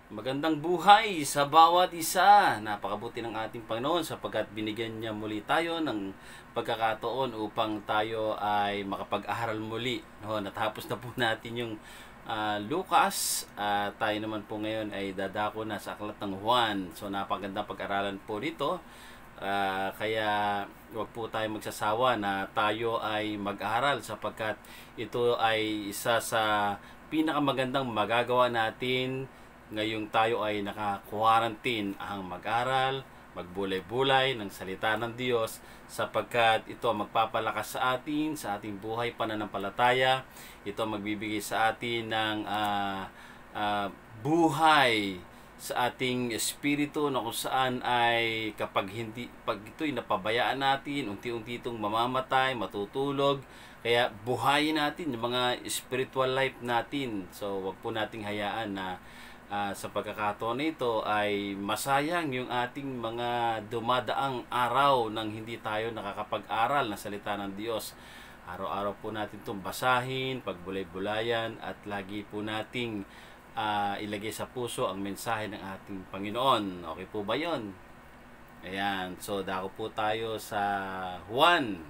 Magandang buhay sa bawat isa. Napakabuti ng ating Panginoon sapagkat binigyan niya muli tayo ng pagkakataon upang tayo ay makapag-aral muli. No, natapos na po natin yung Lucas. Tayo naman po ngayon ay dadako na sa aklat ng Juan. So napagandang pag-aralan po dito. Kaya wag po tayo magsasawa na tayo ay mag-aral sapagkat ito ay isa sa pinakamagandang magagawa natin ngayong tayo ay naka-quarantine, ang mag-aral, magbulay-bulay ng salita ng Diyos sapagkat ito magpapalakas sa atin, sa ating buhay pananampalataya. Ito magbibigay sa atin ng buhay sa ating espiritu na kung saan ay pag ito'y napabayaan natin, unti-unti itong mamamatay, matutulog. Kaya buhayin natin yung mga spiritual life natin. So wag po nating hayaan na sa pagkakataon nito ay masayang yung ating mga dumadaang araw nang hindi tayo nakakapag-aral ng salita ng Diyos. Araw-araw po natin itong basahin, pagbulay-bulayan at lagi po nating ilagay sa puso ang mensahe ng ating Panginoon. Okay po ba yun? Ayan, so dako po tayo sa Juan.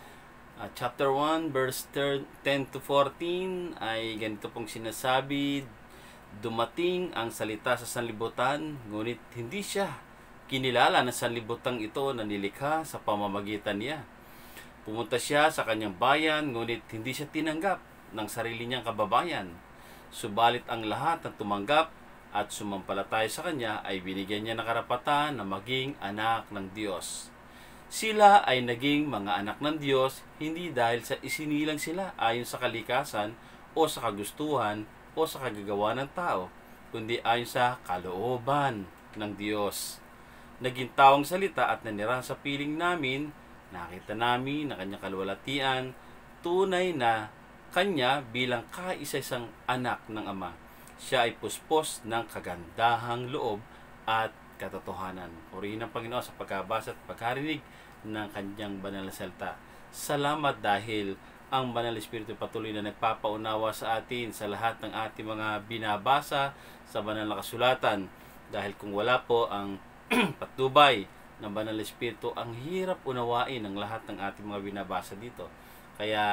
Chapter 1, verse 10 to 14 ay ganito pong sinasabi: dumating ang salita sa sanlibutan, ngunit hindi siya kinilala ng sanlibutang ito na nilikha sa pamamagitan niya. Pumunta siya sa kanyang bayan, ngunit hindi siya tinanggap ng sarili niyang kababayan. Subalit ang lahat na tumanggap at sumampalataya sa kanya ay binigyan niya ng karapatan na maging anak ng Diyos. Sila ay naging mga anak ng Diyos hindi dahil sa isinilang sila ayon sa kalikasan o sa kagustuhan o sa kagagawa ng tao, kundi ayon sa kalooban ng Diyos. Naging taong salita at nanirahan sa piling namin, nakita namin na kanyang kaluwalhatian, tunay na kanya bilang kaisa-isang anak ng Ama. Siya ay puspos ng kagandahang loob at katotohanan. Purihin ang Panginoon sa pagkabasa at pagkarinig ng kanyang banal na salita. Salamat dahil ang Banal Espiritu patuloy na nagpapaunawa sa atin sa lahat ng ating mga binabasa sa banal na kasulatan. Dahil kung wala po ang patnubay ng Banal Espiritu, ang hirap unawain ang lahat ng ating mga binabasa dito. Kaya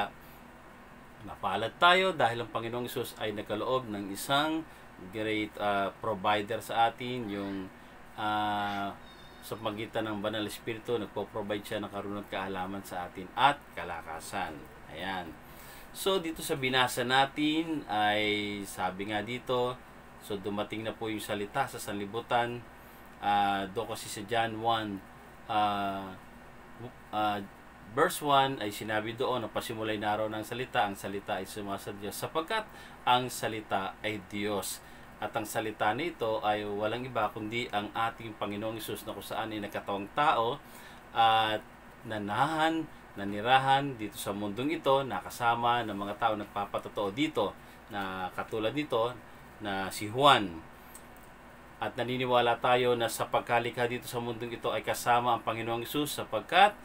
napalad tayo dahil ang Panginoong Hesus ay nagkaloob ng isang great provider sa atin, yung sa pagitan ng Banal Espiritu, nagpo-provide siya ng karunong kaalaman sa atin at kalakasan. Ayan. So, dito sa binasa natin ay sabi nga dito, so dumating na po yung salita sa sanlibutan. Doon kasi sa John 1, verse 1 ay sinabi doon na pasimulay na araw ng salita, ang salita ay sumasa Diyos sapagkat ang salita ay Diyos. At ang salita nito ay walang iba kundi ang ating Panginoong Hesus na kung saan ay nagkatawang tao at nanirahan dito sa mundong ito, nakasama ng mga tao nagpapatotoo dito na katulad nito na si Juan. At naniniwala tayo na sa pagkalikha dito sa mundong ito ay kasama ang Panginoong Hesus sapagkat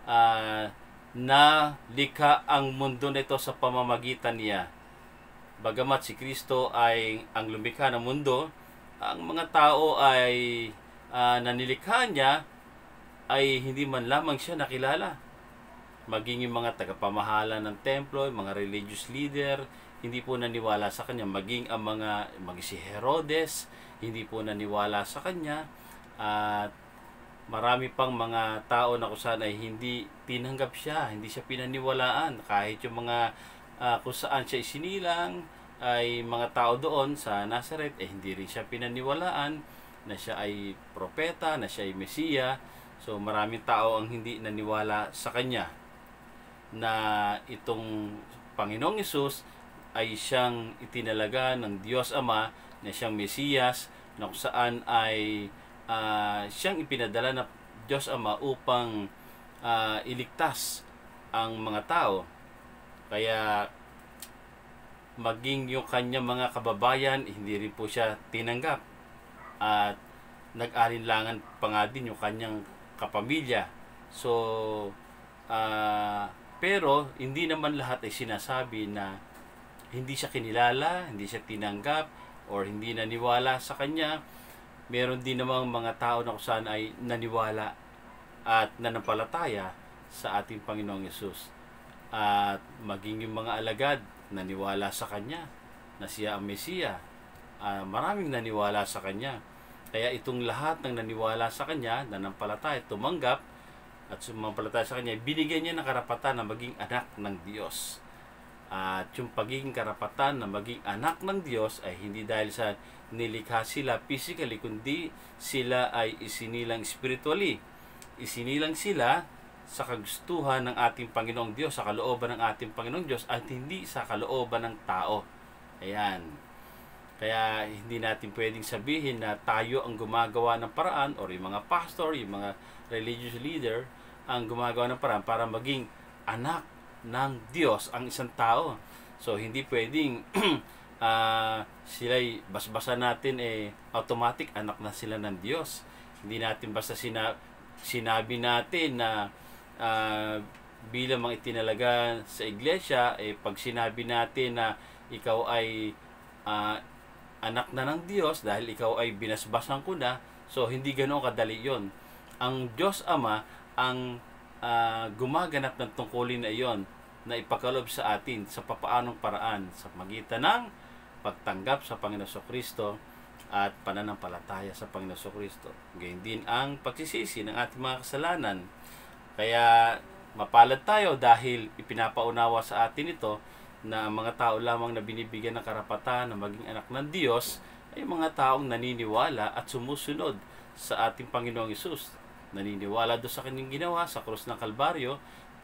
nalikha ang mundo nito sa pamamagitan niya. Bagamat si Kristo ay ang lumikha ng mundo, ang mga tao ay nanilikha niya ay hindi man lamang siya nakilala. Maging yung mga tagapamahala ng templo, mga religious leader, hindi po naniwala sa kanya. Maging si Herodes, hindi po naniwala sa kanya. At marami pang mga tao na kung saan ay hindi tinanggap siya, hindi siya pinaniwalaan. Kahit yung mga kung saan siya isinilang, ay mga tao doon sa Nazareth, hindi rin siya pinaniwalaan na siya ay propeta, na siya ay Mesiya. So maraming tao ang hindi naniwala sa kanya na itong Panginoong Hesus ay siyang itinalaga ng Diyos Ama, na siyang Mesiyas, na kung saan ay siyang ipinadala ng Diyos Ama upang iligtas ang mga tao. Kaya maging yung kanyang mga kababayan, hindi rin po siya tinanggap. At nag-alinlangan pa nga din yung kanyang kapamilya. So, pero hindi naman lahat ay sinasabi na hindi siya kinilala, hindi siya tinanggap, or hindi naniwala sa Kanya. Meron din namang mga tao na kung saan ay naniwala at nanampalataya sa ating Panginoong Yesus. At maging yung mga alagad, naniwala sa Kanya na siya ang Mesiya. Maraming naniwala sa Kanya. Kaya itong lahat ng naniwala sa Kanya, nanampalataya, tumanggap, at sumampalataya sa Kanya, binigyan niya ng karapatan na maging anak ng Diyos. At yung pagiging karapatan na maging anak ng Diyos ay hindi dahil sa nilikha sila physically, kundi sila ay isinilang spiritually. Isinilang sila sa kagustuhan ng ating Panginoong Diyos, sa kalooban ng ating Panginoong Diyos, at hindi sa kalooban ng tao. Ayan. Kaya hindi natin pwedeng sabihin na tayo ang gumagawa ng paraan, or yung mga pastor, yung mga religious leader ang gumagawa ng paraan para maging anak ng Diyos ang isang tao. So hindi pwedeng sila'y basbasa natin automatic anak na sila ng Diyos. Hindi natin basta sinabi natin na bilang mga itinalaga sa iglesia, pag sinabi natin na ikaw ay anak na ng Diyos dahil ikaw ay binasbasan ko na, so hindi ganoon kadali yon. Ang Diyos Ama ang gumaganap ng tungkulin na iyon na ipakalob sa atin sa papaanong paraan sa magitan ng pagtanggap sa Panginoon Kristo at pananampalataya sa Panginoon Kristo. Gayun din ang pagsisisi ng ating mga kasalanan. Kaya mapalad tayo dahil ipinapaunawa sa atin ito na ang mga tao lamang na binibigyan ng karapatan na maging anak ng Diyos ay mga taong naniniwala at sumusunod sa ating Panginoong Hesus. Naniniwala doon sa kanyang ginawa sa krus ng Kalbaryo,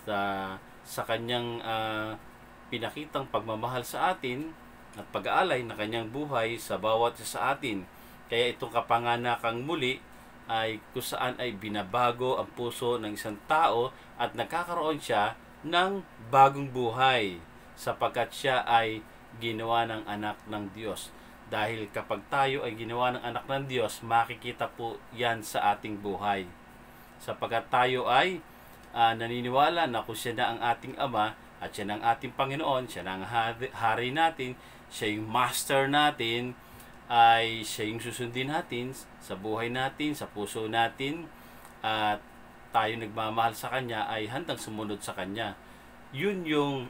sa kanyang pinakitang pagmamahal sa atin at pag-aalay na kanyang buhay sa bawat isa sa atin. Kaya itong kapanganakang muli ay kung saan ay binabago ang puso ng isang tao at nagkakaroon siya ng bagong buhay sapagkat siya ay ginawa ng anak ng Diyos. Dahil kapag tayo ay ginawa ng anak ng Diyos, makikita po yan sa ating buhay. Sapagkat tayo ay naniniwala na kung siya na ang ating Ama at siya na ang ating Panginoon, siya na ang hari natin, siya yung master natin, ay siya yung susundin natin sa buhay natin, sa puso natin, at tayo nagmamahal sa Kanya ay handang sumunod sa Kanya. Yun yung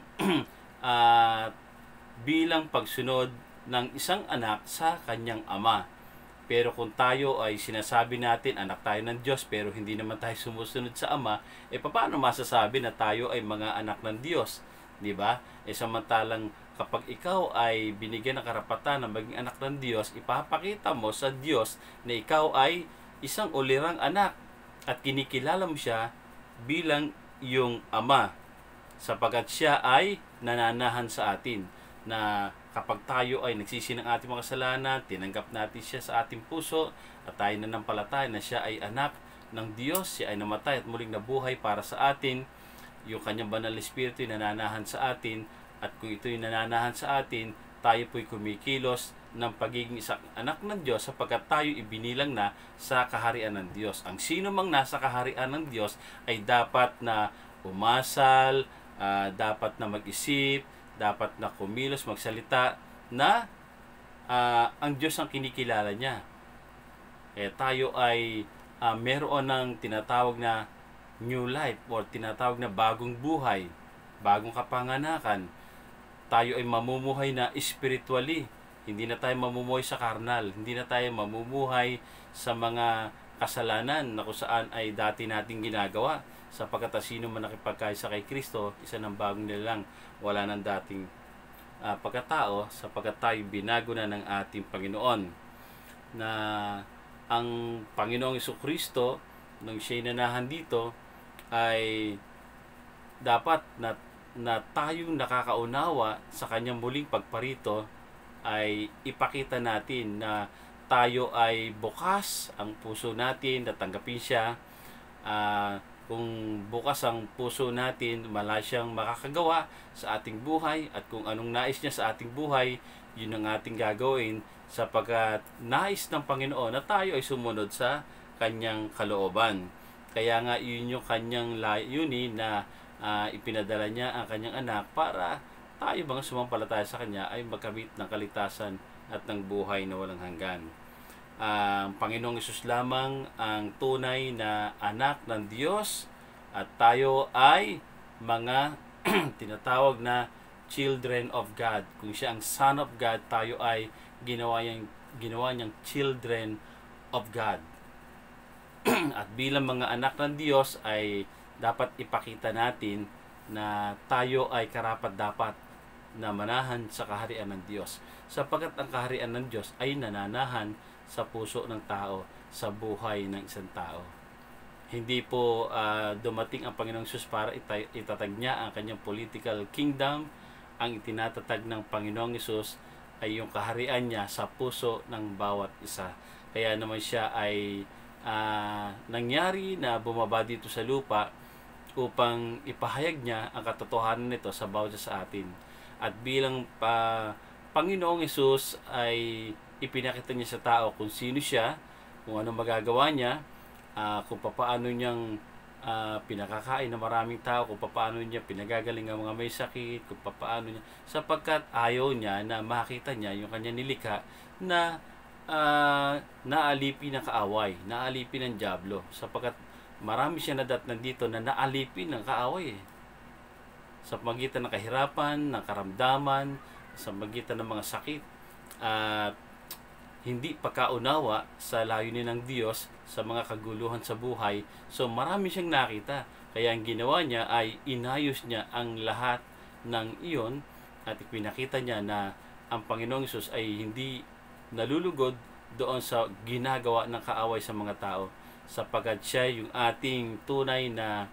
bilang pagsunod ng isang anak sa kanyang ama. Pero kung tayo ay sinasabi natin anak tayo ng Diyos pero hindi naman tayo sumusunod sa Ama, paano masasabi na tayo ay mga anak ng Diyos? 'Di ba? Samantalang kapag ikaw ay binigyan ng karapatan na maging anak ng Diyos, ipapakita mo sa Diyos na ikaw ay isang ulirang anak at kinikilala mo siya bilang iyong Ama, sapagkat siya ay nananahan sa atin na kapag tayo ay nagsisi ng ating mga kasalanan, tinanggap natin siya sa ating puso at tayo nanampalataya na siya ay anak ng Diyos, siya ay namatay at muling nabuhay para sa atin, yung kanyang banal na espiritu ay nananahan sa atin, at kung ito'y nananahan sa atin, tayo po'y kumikilos ng pagiging isang anak ng Diyos sapagkat tayo ibinilang na sa kaharian ng Diyos. Ang sino mang nasa kaharian ng Diyos ay dapat na umasal, dapat na mag-isip, dapat na kumilos, magsalita na ang Diyos ang kinikilala niya. Tayo ay meron ng tinatawag na new life or tinatawag na bagong buhay, bagong kapanganakan. Tayo ay mamumuhay na spiritually. Hindi na tayo mamumuhay sa karnal. Hindi na tayo mamumuhay sa mga kasalanan na kung saan ay dati nating ginagawa. Sapagkat sino man nakipagkaisa kay Kristo, isa ng bagong nilalang, wala ng dating pagkatao, sapagkat tayo binago na ng ating Panginoon. Na ang Panginoong Jesucristo, nung siya'y nanahan dito, ay dapat na tayong nakakaunawa sa kanyang muling pagparito, ay ipakita natin na tayo ay bukas ang puso natin na tanggapin siya. Kung bukas ang puso natin, wala siyang makakagawa sa ating buhay, at kung anong nais niya sa ating buhay, yun ang ating gagawin, sapagkat nais ng Panginoon na tayo ay sumunod sa kanyang kalooban. Kaya nga yun yung kanyang layunin na ipinadala niya ang kanyang anak para tayo mga sumampalataya sa kanya ay magkamit ng kaligtasan at ng buhay na walang hanggan. Ang Panginoong Hesus lamang ang tunay na anak ng Diyos at tayo ay mga tinatawag na children of God. Kung siya ang Son of God, tayo ay ginawa niyang children of God. At bilang mga anak ng Diyos ay dapat ipakita natin na tayo ay karapat-dapat na manahan sa kaharian ng Diyos. Sapagkat ang kaharian ng Diyos ay nananahan sa puso ng tao, sa buhay ng isang tao. Hindi po dumating ang Panginoong Hesus para itatag niya ang kanyang political kingdom. Ang itinatatag ng Panginoong Hesus ay yung kaharian niya sa puso ng bawat isa. Kaya naman siya ay nangyari na bumaba dito sa lupa upang ipahayag niya ang katotohanan nito sa bawat isa sa atin. At bilang Panginoong Hesus ay ipinakita niya sa tao kung sino siya, kung ano magagawa niya, kung paano niyang pinakakain ng maraming tao, kung paano niya pinagagaling ang mga may sakit, kung paano niya, sapagkat ayaw niya na makita niya yung kanya nilikha na naalipin ng kaaway, naalipin ng dyablo, sapagkat marami siya nadatnan dito na naalipin ng kaaway sa pagitan ng kahirapan, ng karamdaman, sa pagitan ng mga sakit at hindi pagkaunawa sa layunin ng Diyos sa mga kaguluhan sa buhay. So marami siyang nakita. Kaya ang ginawa niya ay inayos niya ang lahat ng iyon at ipinakita niya na ang Panginoong Hesus ay hindi nalulugod doon sa ginagawa ng kaaway sa mga tao, sapagkat siya yung ating tunay na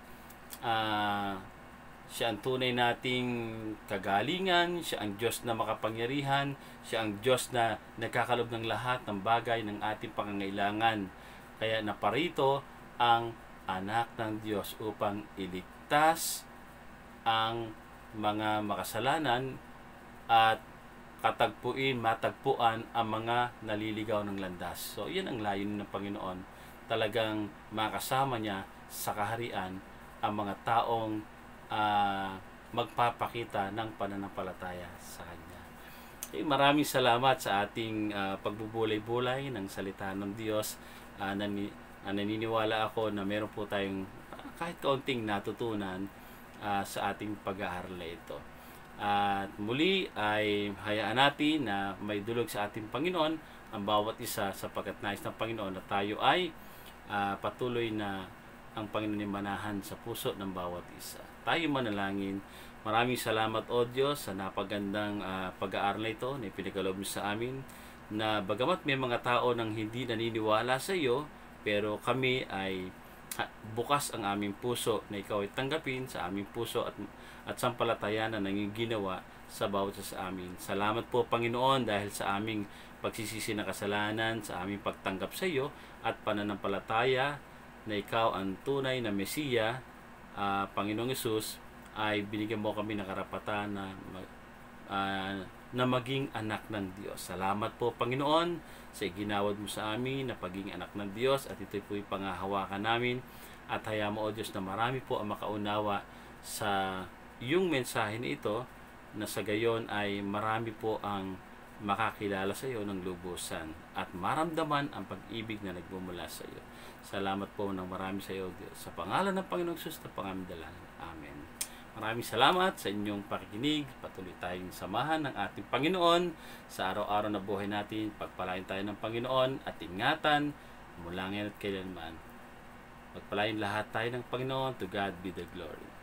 siya ang tunay nating kagalingan, siya ang Diyos na makapangyarihan, siya ang Diyos na nagkakalob ng lahat ng bagay ng ating pangangailangan. Kaya naparito ang anak ng Diyos upang iligtas ang mga makasalanan at matagpuan ang mga naliligaw ng landas. So, yan ang layunin ng Panginoon. Talagang makasama niya sa kaharian ang mga taong magpapakita ng pananampalataya sa Kanya. Maraming salamat sa ating pagbubulay-bulay ng salita ng Diyos. Naniniwala ako na meron po tayong kahit kaunting natutunan sa ating pag-aaral na ito. At muli ay hayaan natin na may dulog sa ating Panginoon ang bawat isa, sapagkat nais ng Panginoon na tayo ay patuloy na ang Panginoon ay manahan sa puso ng bawat isa. Tayo manalangin. Maraming salamat, O Diyos, sa napagandang pag-aaral na ito na ipinagkaloob mo sa amin, na bagamat may mga tao nang hindi naniniwala sa iyo, pero kami ay bukas ang aming puso na ikaw ay tanggapin sa aming puso at sampalatayan na ginawa sa bawat isa sa amin. Salamat po, Panginoon, dahil sa aming pagsisisi na kasalanan, sa aming pagtanggap sa iyo at pananampalataya na ikaw ang tunay na Mesiya, Panginoong Hesus, ay binigyan mo kami ng karapatan na maging anak ng Diyos. Salamat po, Panginoon, sa iginawad mo sa amin na pagiging anak ng Diyos, at ito'y po'y pangahawakan namin. At hayaan mo, O Diyos, na marami po ang makaunawa sa iyong mensahe na ito, na sa gayon ay marami po ang makakilala sa iyo ng lubusan at maramdaman ang pag-ibig na nagmumula sa iyo. Salamat po ng marami sa iyo, Diyos. Sa pangalan ng Panginoong Hesus na pangaming dalangin. Amen. Maraming salamat sa inyong pakikinig. Patuloy tayong samahan ng ating Panginoon sa araw-araw na buhay natin. Pagpalain tayo ng Panginoon at ingatan mula ngayon at kailanman. Pagpalain lahat tayo ng Panginoon. To God be the glory.